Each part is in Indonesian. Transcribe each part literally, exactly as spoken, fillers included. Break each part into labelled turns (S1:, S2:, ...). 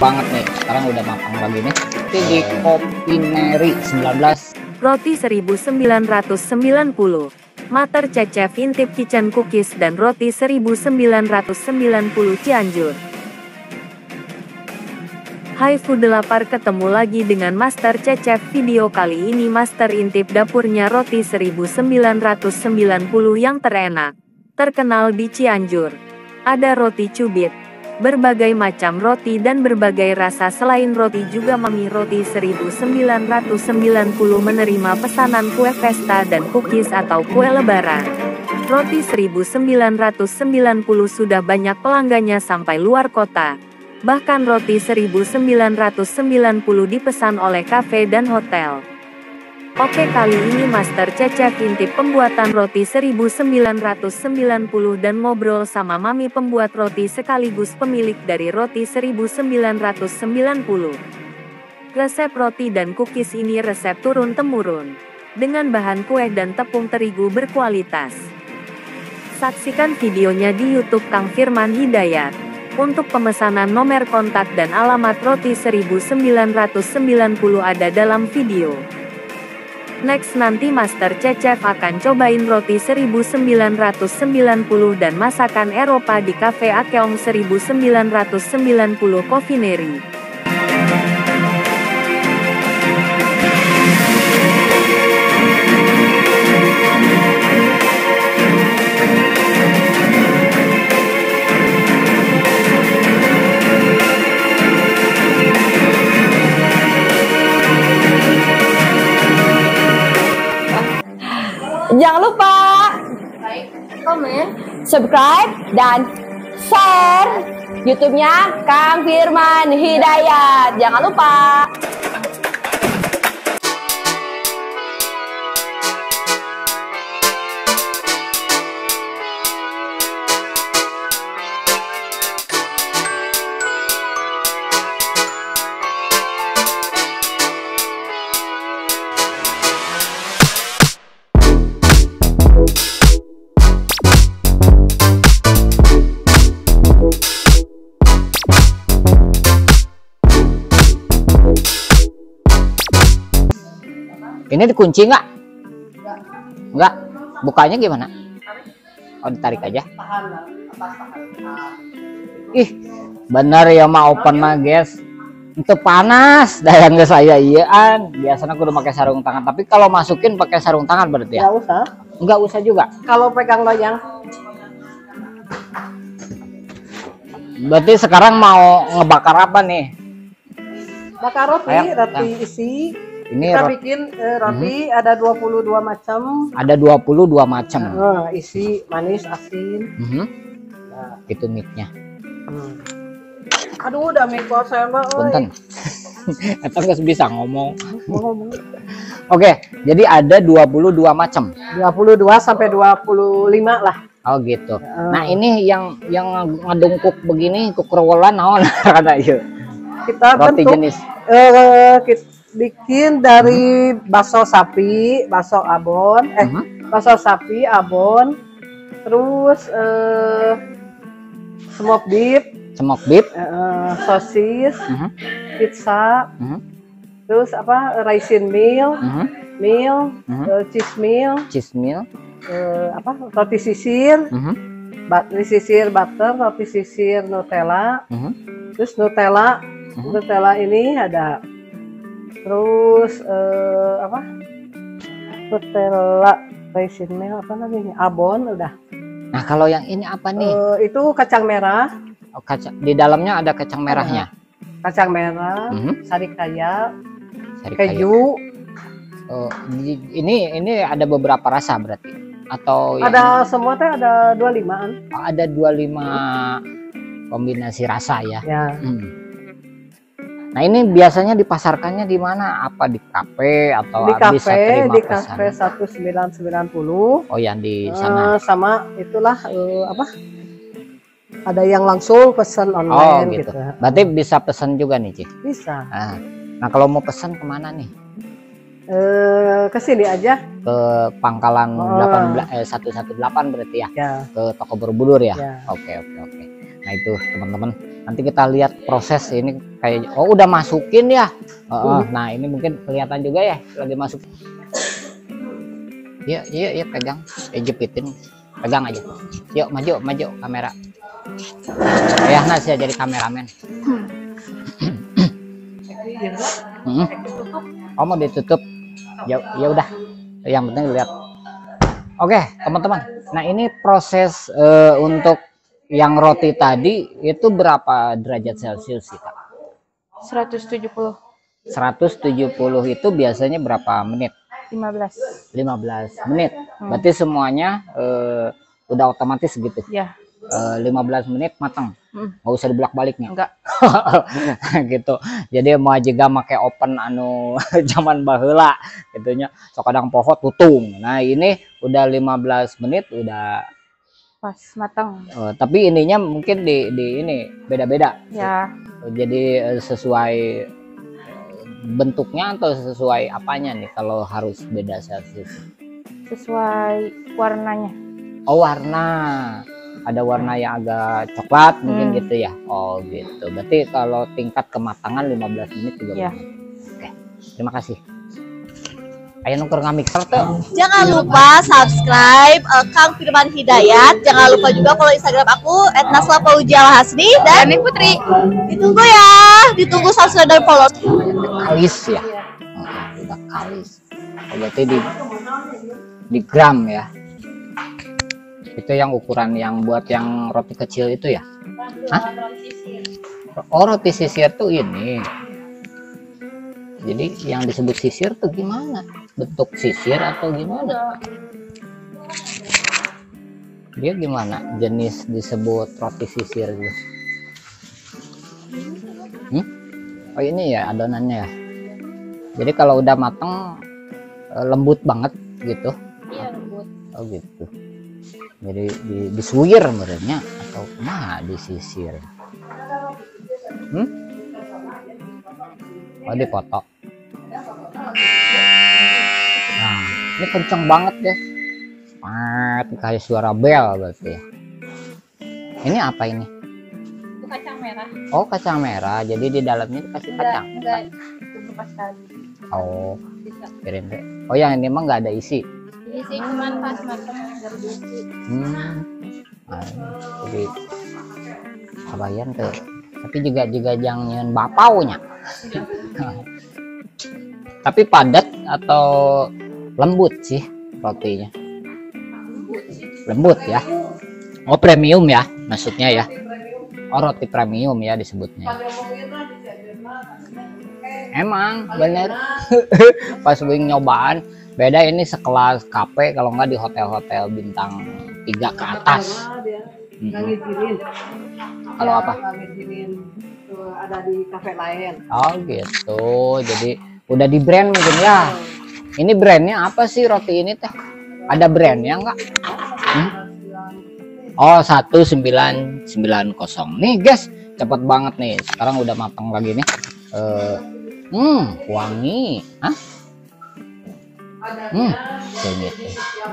S1: banget nih. Sekarang udah matang lagi nih. Ini di Kopineri sembilan belas.
S2: Roti seribu sembilan ratus sembilan puluh. Mater Cecep Intip Kitchen Cookies dan Roti seribu sembilan ratus sembilan puluh Cianjur. Hai Food Lapar, ketemu lagi dengan Master Cecep. Video kali ini Master intip dapurnya Roti seribu sembilan ratus sembilan puluh yang terenak, terkenal di Cianjur. Ada roti cubit, berbagai macam roti dan berbagai rasa. Selain roti juga Mami Roti seribu sembilan ratus sembilan puluh menerima pesanan kue pesta dan cookies atau kue lebaran. Roti seribu sembilan ratus sembilan puluh sudah banyak pelanggannya sampai luar kota. Bahkan Roti seribu sembilan ratus sembilan puluh dipesan oleh kafe dan hotel. Oke, kali ini Master Cecep intip pembuatan Roti seribu sembilan ratus sembilan puluh dan ngobrol sama Mami pembuat roti sekaligus pemilik dari Roti seribu sembilan ratus sembilan puluh. Resep roti dan cookies ini resep turun-temurun, dengan bahan kue dan tepung terigu berkualitas. Saksikan videonya di YouTube Kang Firman Hidayat. Untuk pemesanan nomor kontak dan alamat Roti seribu sembilan ratus sembilan puluh ada dalam video. Next, nanti Master Cecep akan cobain Roti seribu sembilan ratus sembilan puluh dan masakan Eropa di Cafe Akeong seribu sembilan ratus sembilan puluh Kopineri.
S3: Jangan lupa like, komen, subscribe, dan share YouTube-nya Kang Firman Hidayat. Jangan lupa.
S1: Ini dikunci nggak? Nggak. Bukanya gimana? Oh, ditarik aja. Ih, bener ya mah open mah guys. Itu panas. Dayang ke saya iyaan. Biasanya aku udah pakai sarung tangan. Tapi kalau masukin pakai sarung tangan berarti ya?
S3: Nggak usah.
S1: Nggak usah juga.
S3: Kalau pegang loyang.
S1: Berarti sekarang mau ngebakar apa nih?
S3: Bakar roti,
S1: Ayo,
S3: roti
S1: nah.
S3: isi.
S1: Ini
S3: Kita
S1: roti,
S3: bikin eh, roti
S1: Mhm.
S3: ada dua puluh dua macam.
S1: ada dua puluh dua macam.
S3: Nah, isi manis, asin.
S1: Mhm.
S3: Nah,
S1: Itu mic-nya.
S3: hmm. Aduh, udah mikro saya mah.
S1: Punten. Atau nggak bisa ngomong.
S3: Ngomong.
S1: Oke, jadi ada dua puluh dua macam.
S3: dua puluh dua sampai dua puluh lima lah.
S1: Oh gitu.
S3: Uh.
S1: Nah ini yang yang ngedungkuk begini kukrowolan naon kata ieu.
S3: Kita
S1: Roti
S3: bentuk
S1: jenis.
S3: eh, kita bikin dari bakso sapi, bakso abon, eh
S1: Mhm.
S3: bakso sapi, abon, terus eh, smoked beef,
S1: Smoked beef.
S3: eh, sosis,
S1: Mhm.
S3: pizza,
S1: Mhm.
S3: terus apa raisin meal,
S1: Mhm.
S3: meal,
S1: Mhm.
S3: eh, cheese meal,
S1: Cheese meal.
S3: eh, apa roti sisir,
S1: Mhm.
S3: roti sisir butter, roti sisir Nutella,
S1: Mhm.
S3: terus Nutella,
S1: Mhm.
S3: Nutella ini ada. Terus eh, apa? Nutella raisin meal apa namanya? Abon udah.
S1: Nah kalau yang ini apa nih?
S3: Eh, itu kacang merah,
S1: Oh, kacang di dalamnya ada kacang merahnya.
S3: kacang merah,
S1: Mhm.
S3: sari kaya,
S1: Sari kayu.
S3: keju.
S1: Oh, di- ini ini ada beberapa rasa berarti atau yang
S3: Ada semua teh ada dua limaan.
S1: ada dua puluh lima kombinasi rasa ya.
S3: Ya.
S1: Hmm. Nah ini biasanya dipasarkannya di mana? Apa di kafe atau
S3: Di
S1: bisa
S3: kafe,
S1: terima
S3: di
S1: pesanan?
S3: kafe seribu sembilan ratus sembilan puluh.
S1: Oh yang di
S3: Eh,
S1: sana.
S3: sama itulah eh, apa? Ada yang langsung pesan
S1: Oh
S3: online
S1: gitu.
S3: gitu.
S1: Berarti bisa pesan juga nih Ci.
S3: Bisa.
S1: Nah, nah kalau mau pesan kemana nih?
S3: Eh, ke sini aja.
S1: Ke Pangkalan
S3: Oh.
S1: delapan belas eh seratus delapan belas berarti ya?
S3: Ya.
S1: Ke toko Borobudur ya?
S3: Ya.
S1: Oke oke oke. Nah itu teman-teman Nanti kita lihat proses ini kayak, oh udah masukin ya. Uh, uh, nah ini mungkin kelihatan juga ya lagi masuk. Iya iya iya pegang, eh, jepitin, pegang aja. Yuk maju maju kamera. Ya nah saya jadi kameramen. Hmm. Oh mau ditutup? Ya ya udah. Yang penting lihat. Oke teman-teman. Nah ini proses uh, untuk yang roti tadi itu berapa derajat Celcius sih Kak?
S4: seratus tujuh puluh.
S1: seratus tujuh puluh itu biasanya berapa menit?
S4: lima belas.
S1: lima belas menit.
S4: Hmm.
S1: Berarti semuanya eh, udah otomatis gitu.
S4: Ya.
S1: Eh, lima belas menit matang.
S4: Hmm.
S1: Nggak usah dibolak-balik nih.
S4: Enggak.
S1: Gitu. Jadi mau juga make open anu zaman baheula gitunya. Sok kadang pohon tutung. Nah, ini udah lima belas menit udah
S4: Pas matang.
S1: Uh, tapi ininya mungkin di, di ini beda-beda
S4: Ya.
S1: jadi uh, sesuai bentuknya atau sesuai apanya nih kalau harus beda Celcius?
S4: Sesuai warnanya.
S1: Oh warna, ada warna yang agak coklat mungkin
S4: Hmm.
S1: gitu ya. Oh gitu, berarti kalau tingkat kematangan lima belas menit juga
S4: Ya.
S1: benar. Oke, terima kasih. Ayo nuker ngamixer tuh.
S5: Jangan lupa subscribe uh, Kang Firman Hidayat. Jangan lupa juga follow Instagram aku et nasla fauzia alhasni dan Dani Putri. Ditunggu ya, ditunggu subscribe dan follow.
S1: Kalis ya. Oh, udah kalis. Oh, berarti di di gram ya. Itu yang ukuran yang buat yang roti kecil itu ya? Hah? Oh roti sisir tuh ini. Jadi yang disebut sisir tuh gimana? Bentuk sisir atau gimana? Dia gimana? Jenis disebut roti sisir gitu. Hmm? Oh ini ya adonannya ya. Jadi kalau udah mateng lembut banget gitu.
S4: Iya lembut.
S1: Oh gitu. Jadi di, disuwir merenya atau mah disisir. Hmm? Oh dipoto. Nah ini kenceng banget deh. Mat kayak suara bel berarti ya. Ini apa ini?
S4: Itu kacang merah.
S1: Oh kacang merah. Jadi di dalamnya dikasih kacang.
S4: Enggak. Itu pas tadi.
S1: Oh
S4: Bisa.
S1: kirain deh. Oh yang ini emang nggak ada isi.
S4: Ini sih cuman pas matang baru diisi.
S1: Hmm. Nah, jadi kabayan tuh. Tapi juga juga jangan bapaunya. Tapi padat atau lembut sih rotinya? Lembut ya. Oh premium ya maksudnya ya. Oh roti premium ya disebutnya. Emang bener. Pas wing nyobaan beda ini sekelas kafe kalau nggak di hotel-hotel bintang tiga ke atas.
S3: ngizinin.
S1: Kalau apa?
S3: Ngizinin tuh ada di kafe lain.
S1: Oh gitu. Jadi udah di brand mungkin ya. Ini brandnya apa sih roti ini teh? Ada brandnya nggak? Hmm? Oh satu sembilan sembilan nol. Nih guys, cepet banget nih. Sekarang udah matang lagi nih. Uh, hmm, wangi. Hah? Hmm, gitu.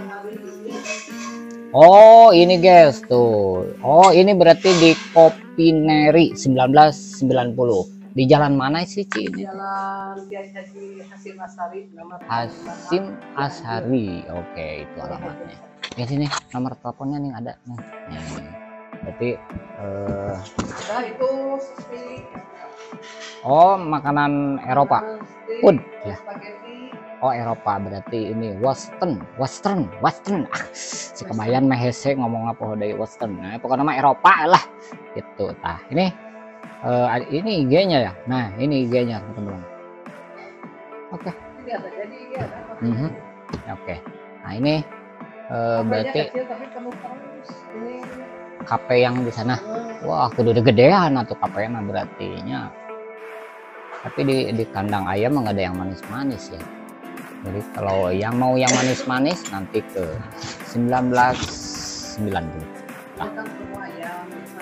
S1: Oh ini guys tuh. Oh ini berarti di Kopineri seribu sembilan ratus sembilan puluh. Di jalan mana sih Ci ini?
S3: Jalan Kiai Haji Hasim Asari, nomor
S1: Hasim Ashari. Oke itu alamatnya. Di sini nomor teleponnya nih ada nih. Nih. Berarti eh,
S3: nah, itu sushi,
S1: oh makanan Eropa. Food ya.
S3: spaghetti.
S1: Oh Eropa berarti ini Western, Western, Western. Ah, si kebayan mah hese ngomong apa dari Western. Nah, pokoknya nama Eropa lah. Gitu. Nah, ini uh, ini I G-nya ya. Nah, ini I G-nya teman-teman. Oke.
S3: Ini ada jadi ini ada.
S1: Mhm. Oke. Nah, ini uh, berarti
S3: kecil tapi penuh terus. Ini
S1: kafe yang di sana. Wah, kudu gedean atau kafenya berartinya. Tapi di di kandang ayam nggak ada yang manis-manis ya. Jadi kalau yang mau yang manis-manis nanti ke sembilan belas sembilan puluh. Nah,
S3: kan semua yang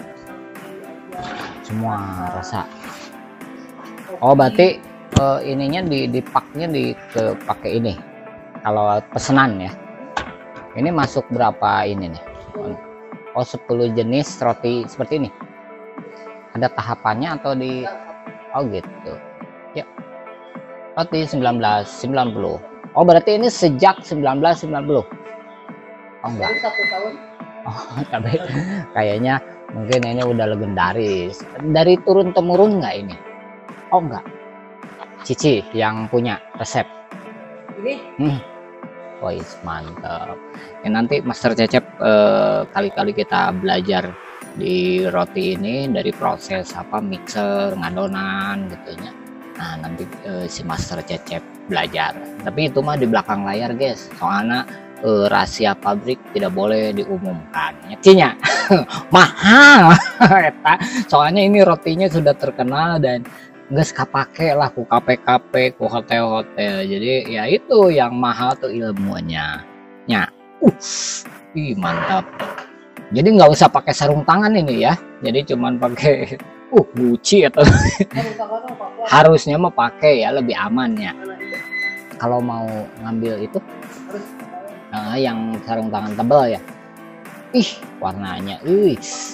S1: semua rasa. Oh berarti uh, ininya di dipaknya di ke pakai ini. Kalau pesanan ya. Ini masuk berapa ini nih? Oh sepuluh jenis roti seperti ini. Ada tahapannya atau di oh gitu. Ya. Roti seribu sembilan ratus sembilan puluh. Oh, berarti ini sejak seribu sembilan ratus sembilan puluh. Oh enggak.
S3: Satu tahun.
S1: Oh, tapi kayaknya mungkin ini udah legendaris. Dari turun temurun nggak ini? Oh enggak. Cici yang punya resep.
S3: Ini
S1: Hmm. Wih, mantap. Ya, nanti Master Cecep eh, kali-kali kita belajar di roti ini dari proses apa mixer, ngadonan gitu ya. Nah, nanti eh, si Master Cecep belajar. Tapi itu mah di belakang layar, guys. Soalnya eh, rahasia pabrik tidak boleh diumumkan. Nyakinya mahal. Eta. Soalnya ini rotinya sudah terkenal dan nggak kapake lah ku K P K P ku hotel-hotel. Jadi ya itu yang mahal tuh ilmunya. Ya, uh, ih mantap. Jadi nggak usah pakai sarung tangan ini ya. Jadi cuman pakai uh Gucci atau harusnya mah pakai ya, lebih aman ya. Kalau mau ngambil itu nah, yang sarung tangan tebal ya. Ih, warnanya ih.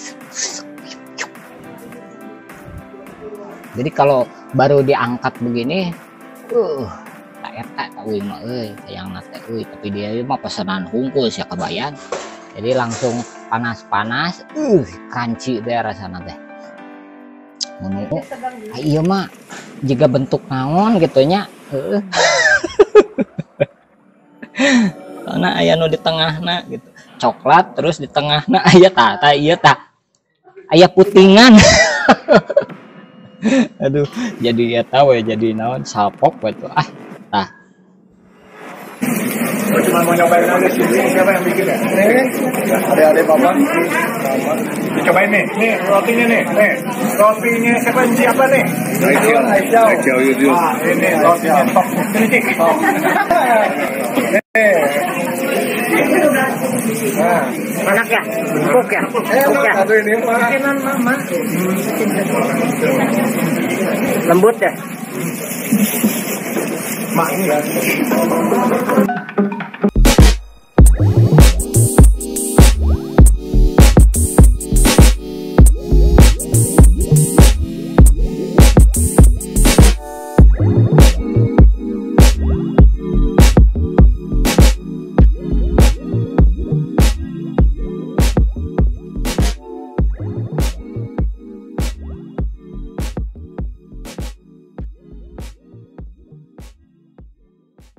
S1: Jadi kalau baru diangkat begini, uh, tak eta tak euy mah euy, sayang nate euy, tapi dia mah pesanan hungkus ya kebayang. Jadi langsung panas-panas, uh, crunchy deh rasanya teh. Ngono. Ah, iya mah jika bentuk naon gitu nya, heeh. Karena aya nu di tengahna gitu. Coklat terus di tengahna aya tah, tah ieu tah. Aya putingan. Aduh, jadi ya tahu ya jadi naon sapok gitu ah tah.
S6: Oh, cuma mau nyobain aja sih. Siapa yang bikin ya? Nih, adik-adik bapak. Cobain nih, nih rotinya nih, nih rotinya siapa siapa nih? Aisyah, Aisyah, Aisyah, ah, ini rotinya top, ini cik. Nah,
S3: enak ya, empuk ya, empuk ya.
S6: Satu ini pak.
S3: Bikinan mama. Lembut ya.
S6: Mak ini.